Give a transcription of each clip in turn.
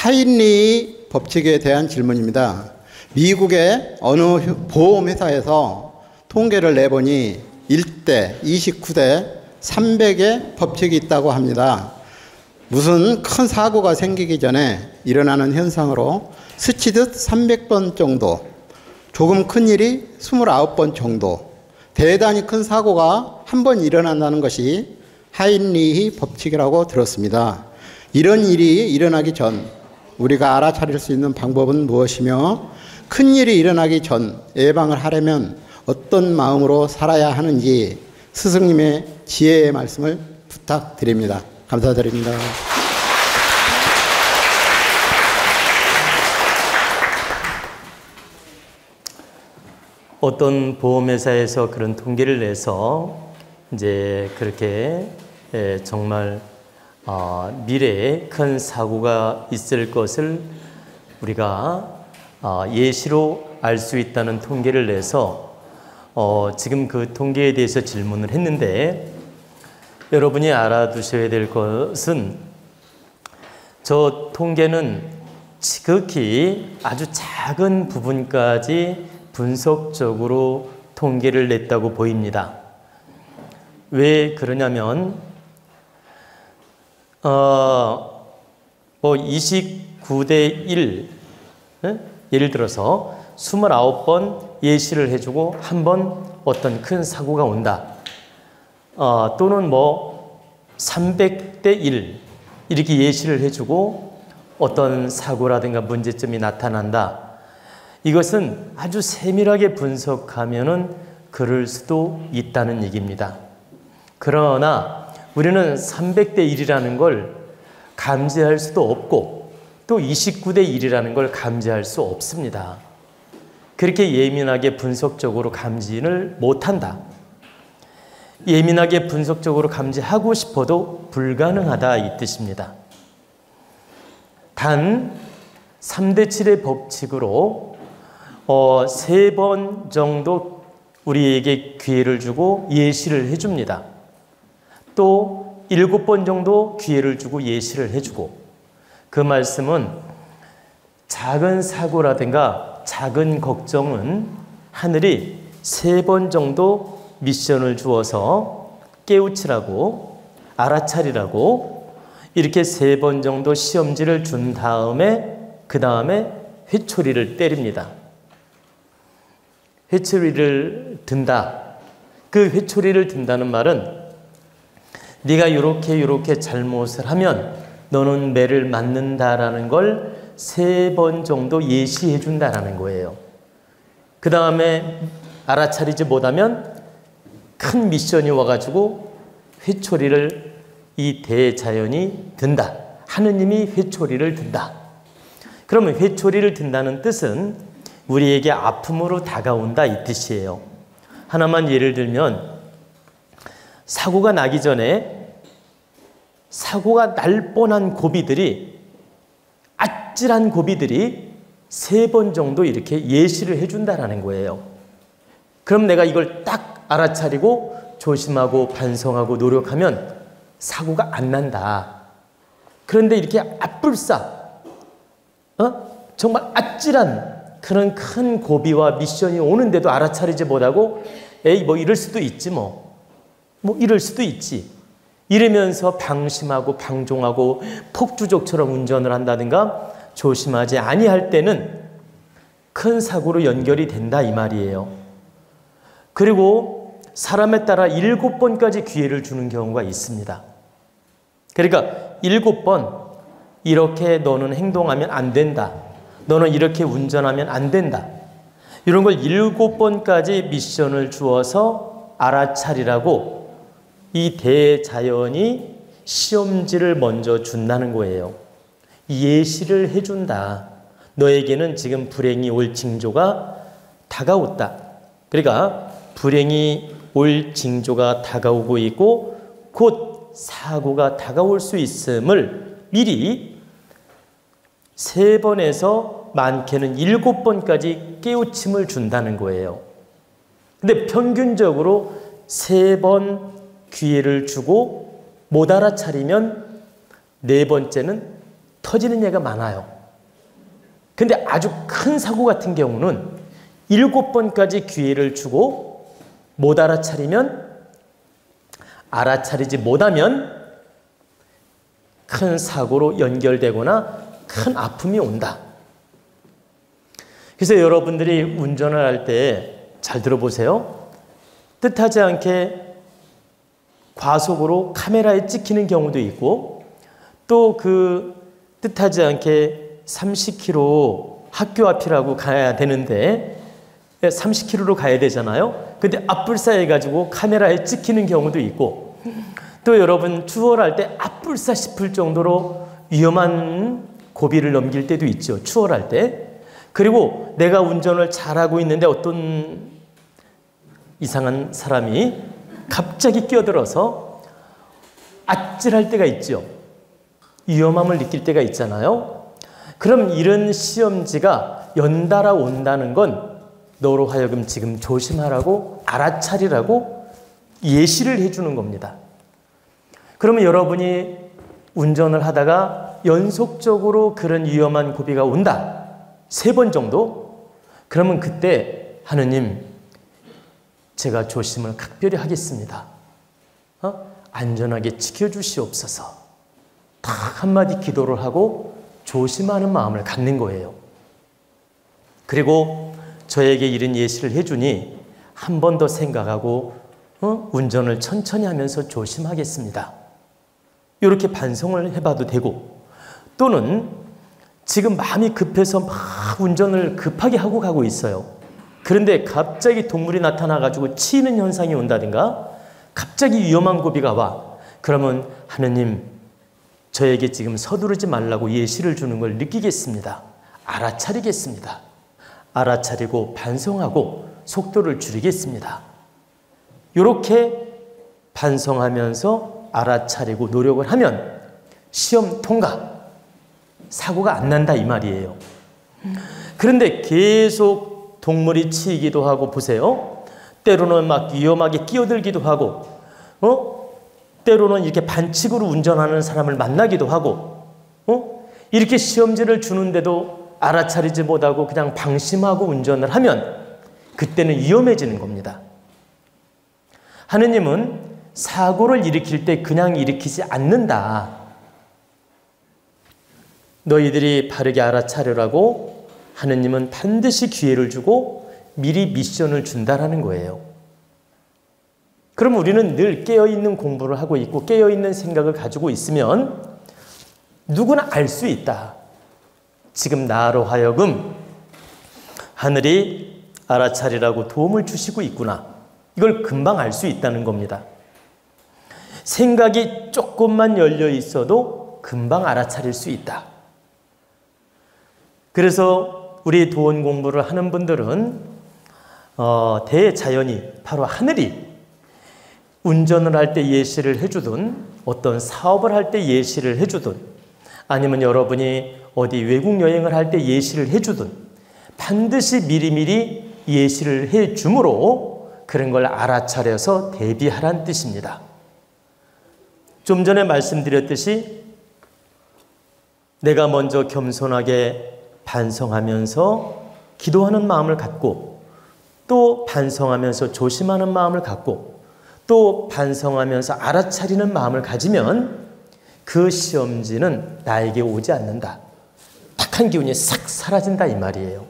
하인리 법칙에 대한 질문입니다. 미국의 어느 보험회사에서 통계를 내보니 1대 29대 300의 법칙이 있다고 합니다. 무슨 큰 사고가 생기기 전에 일어나는 현상으로 스치듯 300번 정도, 조금 큰 일이 29번 정도, 대단히 큰 사고가 한 번 일어난다는 것이 하인리히 법칙이라고 들었습니다. 이런 일이 일어나기 전 우리가 알아차릴 수 있는 방법은 무엇이며 큰 일이 일어나기 전 예방을 하려면 어떤 마음으로 살아야 하는지 스승님의 지혜의 말씀을 부탁드립니다. 감사드립니다. 어떤 보험회사에서 그런 통계를 내서 이제 그렇게 정말 미래에 큰 사고가 있을 것을 우리가 예시로 알 수 있다는 통계를 내서 지금 그 통계에 대해서 질문을 했는데, 여러분이 알아두셔야 될 것은 저 통계는 지극히 아주 작은 부분까지 분석적으로 통계를 냈다고 보입니다. 왜 그러냐면 29대 1, 예를 들어서 29번 예시를 해주고 한 번 어떤 큰 사고가 온다. 또는 300대 1 이렇게 예시를 해주고 어떤 사고라든가 문제점이 나타난다. 이것은 아주 세밀하게 분석하면은 그럴 수도 있다는 얘기입니다. 그러나 우리는 300대 1이라는 걸 감지할 수도 없고 또 29대 1이라는 걸 감지할 수 없습니다. 그렇게 예민하게 분석적으로 감지를 못한다. 예민하게 분석적으로 감지하고 싶어도 불가능하다 이 뜻입니다. 단 3대 7의 법칙으로 3번 정도 우리에게 기회를 주고 예시를 해줍니다. 또 7번 정도 기회를 주고 예시를 해주고, 그 말씀은 작은 사고라든가 작은 걱정은 하늘이 3번 정도 미션을 주어서 깨우치라고, 알아차리라고 이렇게 3번 정도 시험지를 준 다음에 그 다음에 회초리를 때립니다. 회초리를 든다. 그 회초리를 든다는 말은 네가 이렇게 잘못을 하면 너는 매를 맞는다라는 걸 3번 정도 예시해 준다라는 거예요. 그 다음에 알아차리지 못하면 큰 미션이 와가지고 회초리를 이 대자연이 든다. 하느님이 회초리를 든다. 그러면 회초리를 든다는 뜻은 우리에게 아픔으로 다가온다 이 뜻이에요. 하나만 예를 들면 사고가 나기 전에 사고가 날 뻔한 고비들이, 아찔한 고비들이 3번 정도 이렇게 예시를 해준다라는 거예요. 그럼 내가 이걸 딱 알아차리고 조심하고 반성하고 노력하면 사고가 안 난다. 그런데 이렇게 앞불싸 정말 아찔한 그런 큰 고비와 미션이 오는데도 알아차리지 못하고 에이 이럴 수도 있지 뭐 이럴 수도 있지 이러면서 방심하고 방종하고 폭주족처럼 운전을 한다든가 조심하지 아니할 때는 큰 사고로 연결이 된다 이 말이에요. 그리고 사람에 따라 7번까지 기회를 주는 경우가 있습니다. 그러니까 7번 이렇게 너는 행동하면 안 된다. 너는 이렇게 운전하면 안 된다. 이런 걸 7번까지 미션을 주어서 알아차리라고 이 대자연이 시험지를 먼저 준다는 거예요. 예시를 해준다. 너에게는 지금 불행이 올 징조가 다가왔다. 그러니까 불행이 올 징조가 다가오고 있고 곧 사고가 다가올 수 있음을 미리 3번에서 많게는 7번까지 깨우침을 준다는 거예요. 근데 평균적으로 3번 기회를 주고 못 알아차리면 4번째는 터지는 예가 많아요. 근데 아주 큰 사고 같은 경우는 7번까지 기회를 주고 못 알아차리면, 알아차리지 못하면 큰 사고로 연결되거나 큰 아픔이 온다. 그래서 여러분들이 운전을 할 때 잘 들어보세요. 뜻하지 않게 과속으로 카메라에 찍히는 경우도 있고, 또 그 뜻하지 않게 30km 학교 앞이라고 가야 되는데 30km로 가야 되잖아요. 근데 앞불사해 가지고 카메라에 찍히는 경우도 있고, 또 여러분 추월할 때 앞불사 싶을 정도로 위험한 고비를 넘길 때도 있죠. 추월할 때. 그리고 내가 운전을 잘하고 있는데 어떤 이상한 사람이 갑자기 끼어들어서 아찔할 때가 있죠. 위험함을 느낄 때가 있잖아요. 그럼 이런 시험지가 연달아 온다는 건 너로 하여금 지금 조심하라고, 알아차리라고 예시를 해주는 겁니다. 그러면 여러분이 운전을 하다가 연속적으로 그런 위험한 고비가 온다. 3번 정도? 그러면 그때 하느님, 제가 조심을 각별히 하겠습니다. 안전하게 지켜주시옵소서. 딱 한마디 기도를 하고 조심하는 마음을 갖는 거예요. 그리고 저에게 이런 예시를 해주니 한 번 더 생각하고 운전을 천천히 하면서 조심하겠습니다. 이렇게 반성을 해봐도 되고, 또는 지금 마음이 급해서 막 운전을 급하게 하고 가고 있어요. 그런데 갑자기 동물이 나타나가지고 치이는 현상이 온다든가 갑자기 위험한 고비가 와. 그러면 하느님, 저에게 지금 서두르지 말라고 예시를 주는 걸 느끼겠습니다. 알아차리겠습니다. 알아차리고 반성하고 속도를 줄이겠습니다. 이렇게 반성하면서 알아차리고 노력을 하면 시험 통과, 사고가 안 난다 이 말이에요. 그런데 계속 동물이 치이기도 하고, 보세요. 때로는 막 위험하게 끼어들기도 하고, 때로는 이렇게 반칙으로 운전하는 사람을 만나기도 하고, 이렇게 시험지를 주는데도 알아차리지 못하고 그냥 방심하고 운전을 하면 그때는 위험해지는 겁니다. 하느님은 사고를 일으킬 때 그냥 일으키지 않는다. 너희들이 바르게 알아차리라고 하느님은 반드시 기회를 주고 미리 미션을 준다라는 거예요. 그럼 우리는 늘 깨어있는 공부를 하고 있고 깨어있는 생각을 가지고 있으면 누구나 알 수 있다. 지금 나로 하여금 하늘이 알아차리라고 도움을 주시고 있구나. 이걸 금방 알 수 있다는 겁니다. 생각이 조금만 열려 있어도 금방 알아차릴 수 있다. 그래서 우리 도원 공부를 하는 분들은 대자연이, 바로 하늘이 운전을 할 때 예시를 해주든, 어떤 사업을 할 때 예시를 해주든, 아니면 여러분이 어디 외국 여행을 할 때 예시를 해주든 반드시 미리미리 예시를 해주므로 그런 걸 알아차려서 대비하란 뜻입니다. 좀 전에 말씀드렸듯이 내가 먼저 겸손하게 반성하면서 기도하는 마음을 갖고, 또 반성하면서 조심하는 마음을 갖고, 또 반성하면서 알아차리는 마음을 가지면 그 시험지는 나에게 오지 않는다. 탁한 기운이 싹 사라진다 이 말이에요.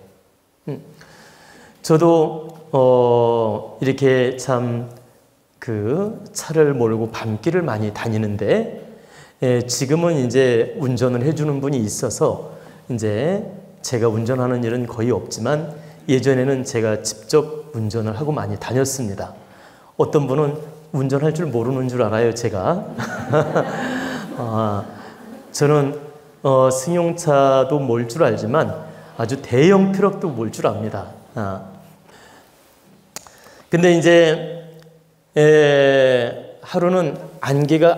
저도 이렇게 참 그 차를 몰고 밤길을 많이 다니는데, 지금은 이제 운전을 해주는 분이 있어서 이제 제가 운전하는 일은 거의 없지만 예전에는 제가 직접 운전을 하고 많이 다녔습니다. 어떤 분은 운전할 줄 모르는 줄 알아요, 제가. 저는 승용차도 몰 줄 알지만 아주 대형 트럭도 몰 줄 압니다. 근데 이제 하루는 안개가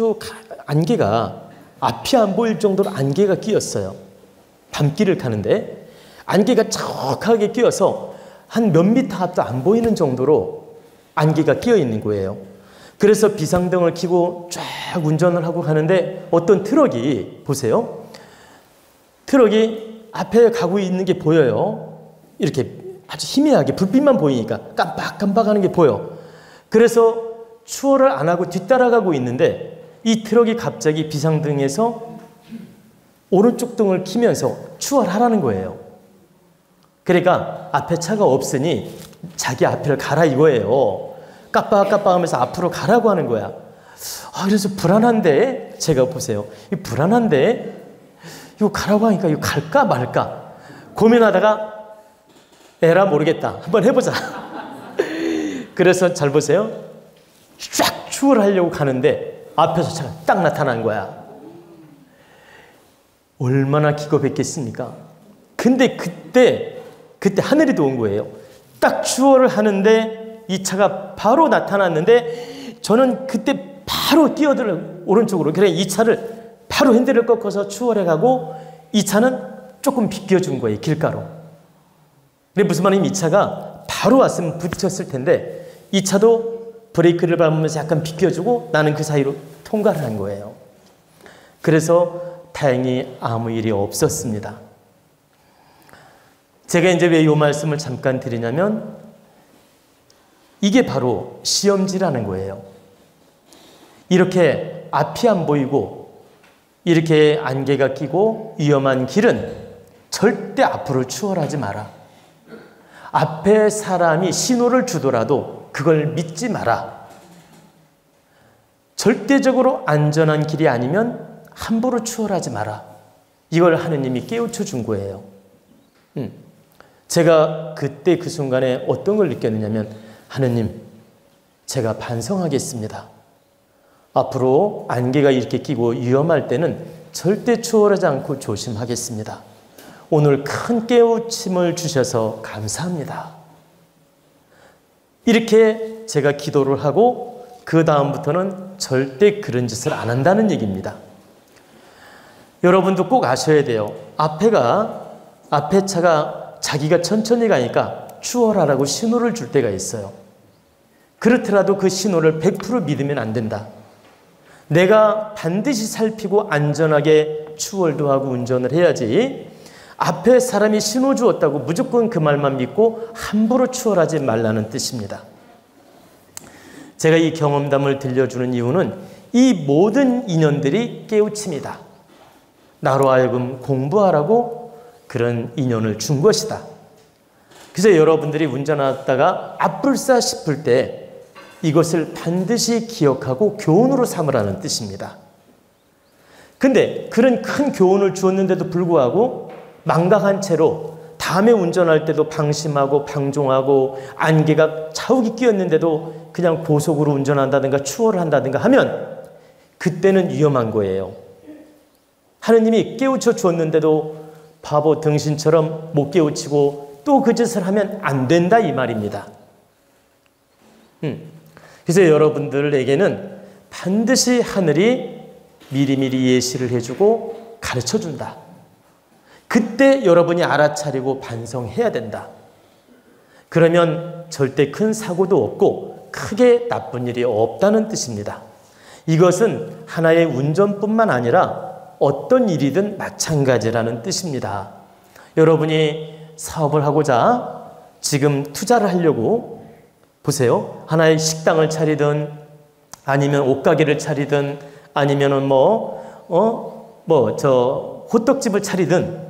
앞이 안 보일 정도로 안개가 끼었어요. 밤길을 가는데 안개가 척하게 끼어서 한 몇 미터 앞도 안 보이는 정도로 안개가 끼어 있는 거예요. 그래서 비상등을 켜고 쫙 운전을 하고 가는데 어떤 트럭이, 보세요. 트럭이 앞에 가고 있는 게 보여요. 이렇게 아주 희미하게 불빛만 보이니까 깜빡깜빡하는 게 보여. 그래서 추월을 안 하고 뒤따라가고 있는데 이 트럭이 갑자기 비상등에서 오른쪽 등을 켜면서 추월하라는 거예요. 그러니까 앞에 차가 없으니 자기 앞을 가라 이거예요. 깜빡깜빡하면서 앞으로 가라고 하는 거야. 그래서 불안한데, 제가 보세요. 이 불안한데 이거 가라고 하니까 이거 갈까 말까 고민하다가 에라 모르겠다. 한번 해보자. 그래서 잘 보세요. 쫙 추월하려고 가는데 앞에서 차가 딱 나타난 거야. 얼마나 기겁했겠습니까? 근데 그때 하늘이 도운 거예요. 딱 추월을 하는데 이 차가 바로 나타났는데 저는 그때 바로 뛰어들어 오른쪽으로. 그래 이 차를 바로 핸들을 꺾어서 추월해 가고 이 차는 조금 비껴준 거예요. 길가로. 근데 무슨 말이냐면 이 차가 바로 왔으면 부딪혔을 텐데 이 차도 브레이크를 밟으면서 약간 비껴주고 나는 그 사이로 통과를 한 거예요. 그래서 다행히 아무 일이 없었습니다. 제가 이제 왜 이 말씀을 잠깐 드리냐면 이게 바로 시험지라는 거예요. 이렇게 앞이 안 보이고 이렇게 안개가 끼고 위험한 길은 절대 앞으로 추월하지 마라. 앞에 사람이 신호를 주더라도 그걸 믿지 마라. 절대적으로 안전한 길이 아니면 함부로 추월하지 마라. 이걸 하느님이 깨우쳐 준 거예요. 제가 그때 그 순간에 어떤 걸 느꼈느냐면 하느님, 제가 반성하겠습니다. 앞으로 안개가 이렇게 끼고 위험할 때는 절대 추월하지 않고 조심하겠습니다. 오늘 큰 깨우침을 주셔서 감사합니다. 이렇게 제가 기도를 하고 그 다음부터는 절대 그런 짓을 안 한다는 얘기입니다. 여러분도 꼭 아셔야 돼요. 앞에 차가 자기가 천천히 가니까 추월하라고 신호를 줄 때가 있어요. 그렇더라도 그 신호를 100% 믿으면 안 된다. 내가 반드시 살피고 안전하게 추월도 하고 운전을 해야지 앞에 사람이 신호 주었다고 무조건 그 말만 믿고 함부로 추월하지 말라는 뜻입니다. 제가 이 경험담을 들려주는 이유는 이 모든 인연들이 깨우침이다. 나로 하여금 공부하라고 그런 인연을 준 것이다. 그래서 여러분들이 운전하다가 앞불싸 싶을 때 이것을 반드시 기억하고 교훈으로 삼으라는 뜻입니다. 근데 그런 큰 교훈을 주었는데도 불구하고 망각한 채로 다음에 운전할 때도 방심하고 방종하고 안개가 자욱이 끼었는데도 그냥 고속으로 운전한다든가 추월을 한다든가 하면 그때는 위험한 거예요. 하느님이 깨우쳐 주었는데도 바보 등신처럼 못 깨우치고 또 그 짓을 하면 안 된다 이 말입니다. 그래서 여러분들에게는 반드시 하늘이 미리미리 예시를 해주고 가르쳐준다. 그때 여러분이 알아차리고 반성해야 된다. 그러면 절대 큰 사고도 없고 크게 나쁜 일이 없다는 뜻입니다. 이것은 하나의 운전뿐만 아니라 어떤 일이든 마찬가지라는 뜻입니다. 여러분이 사업을 하고자 지금 투자를 하려고 보세요. 하나의 식당을 차리든 아니면 옷가게를 차리든 아니면은 호떡집을 차리든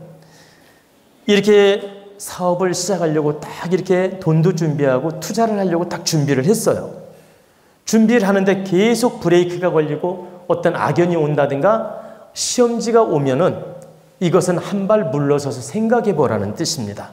이렇게 사업을 시작하려고 딱 이렇게 돈도 준비하고 투자를 하려고 딱 준비를 했어요. 준비를 하는데 계속 브레이크가 걸리고 어떤 악연이 온다든가 시험지가 오면은 이것은 한 발 물러서서 생각해 보라는 뜻입니다.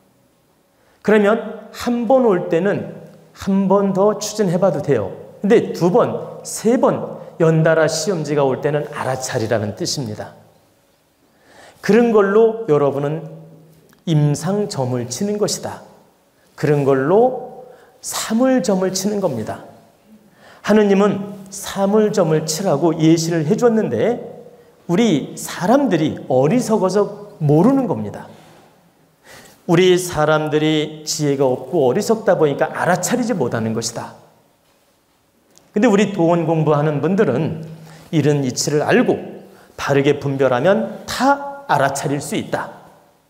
그러면 한 번 올 때는 한 번 더 추진해 봐도 돼요. 근데 두 번, 세 번 연달아 시험지가 올 때는 알아차리라는 뜻입니다. 그런 걸로 여러분은 임상점을 치는 것이다. 그런 걸로 사물점을 치는 겁니다. 하느님은 사물점을 치라고 예시를 해줬는데 우리 사람들이 어리석어서 모르는 겁니다. 우리 사람들이 지혜가 없고 어리석다 보니까 알아차리지 못하는 것이다. 근데 우리 도원 공부하는 분들은 이런 이치를 알고 바르게 분별하면 다 알아차릴 수 있다.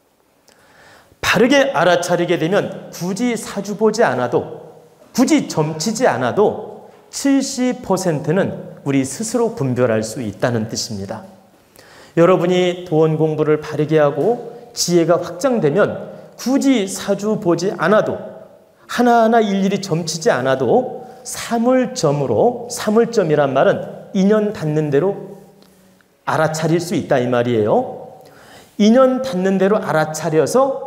바르게 알아차리게 되면 굳이 사주 보지 않아도, 굳이 점치지 않아도 70%는 우리 스스로 분별할 수 있다는 뜻입니다. 여러분이 돈 공부를 바르게 하고 지혜가 확장되면 굳이 사주 보지 않아도, 하나하나 일일이 점치지 않아도 사물점으로, 사물점이란 말은 인연 닿는 대로 알아차릴 수 있다 이 말이에요. 인연 닿는 대로 알아차려서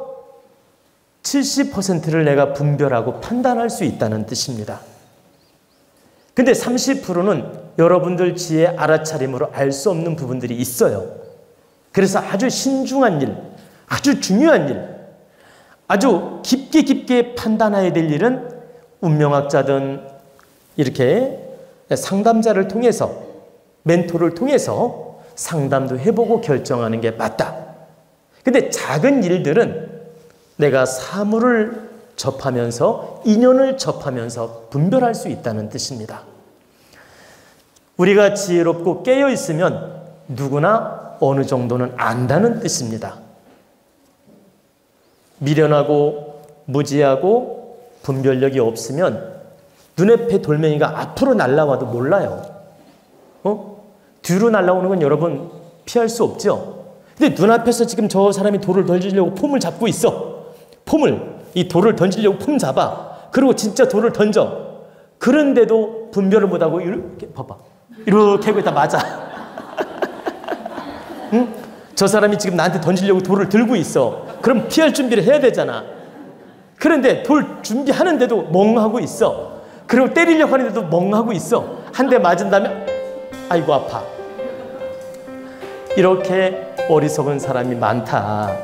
70%를 내가 분별하고 판단할 수 있다는 뜻입니다. 근데 30%는 여러분들 지혜 알아차림으로 알 수 없는 부분들이 있어요. 그래서 아주 신중한 일, 아주 중요한 일, 아주 깊게 판단해야 될 일은 운명학자든 이렇게 상담자를 통해서, 멘토를 통해서 상담도 해보고 결정하는 게 맞다. 근데 작은 일들은 내가 사물을 접하면서, 인연을 접하면서 분별할 수 있다는 뜻입니다. 우리가 지혜롭고 깨어있으면 누구나 어느 정도는 안다는 뜻입니다. 미련하고 무지하고 분별력이 없으면 눈앞에 돌멩이가 앞으로 날아와도 몰라요. 뒤로 날아오는 건 여러분 피할 수 없죠. 근데 눈앞에서 지금 저 사람이 돌을 던지려고 폼을 잡고 있어. 이 돌을 던지려고 폼 잡아. 그리고 진짜 돌을 던져. 그런데도 분별을 못하고 이렇게 봐봐. 이렇게 하고 있다 맞아. 응? 저 사람이 지금 나한테 던지려고 돌을 들고 있어. 그럼 피할 준비를 해야 되잖아. 그런데 돌 준비하는데도 멍하고 있어. 그리고 때리려고 하는데도 멍하고 있어. 한 대 맞은 다음에 아이고 아파. 이렇게 어리석은 사람이 많다.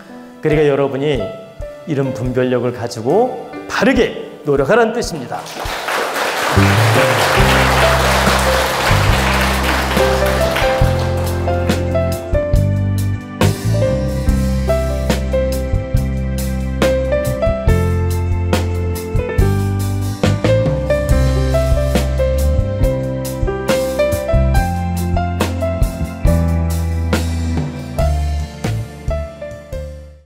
그러니까 여러분이 이런 분별력을 가지고 바르게 노력하라는 뜻입니다.